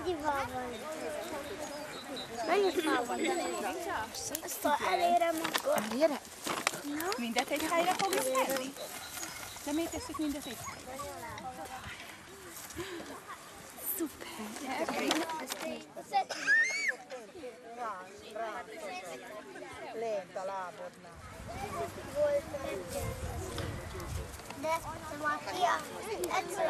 Mennyi fal van? Mennyi fal van? Azt elérem akkor. Elére? Mindet egy helyre fogjuk tenni? De miért tesszük mindet egy helyre? Szuper! Lent a lábodnál. De Mátia, egyszer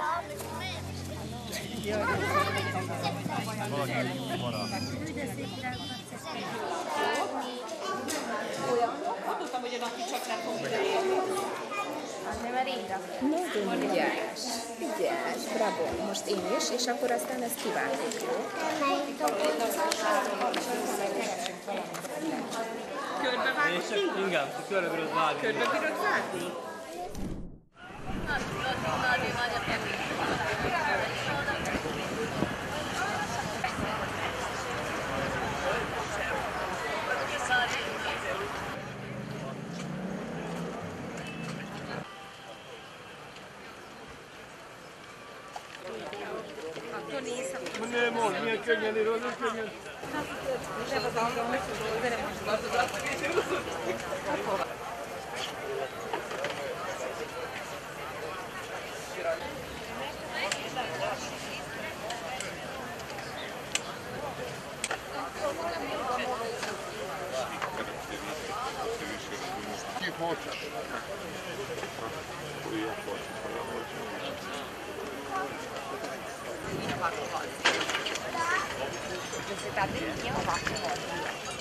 Tudtam, hogy a napi csak nem fog ideérni. Nagyon ügyes, bravo. Most én is, és akkor aztán ezt kiváltjuk, jó? Körbevágni? Igen, körbe bírod vágni. Körbe bírod vágni? Nem mond, milyen könnyen ír, nem könnyen. Você tá bem aqui, ó,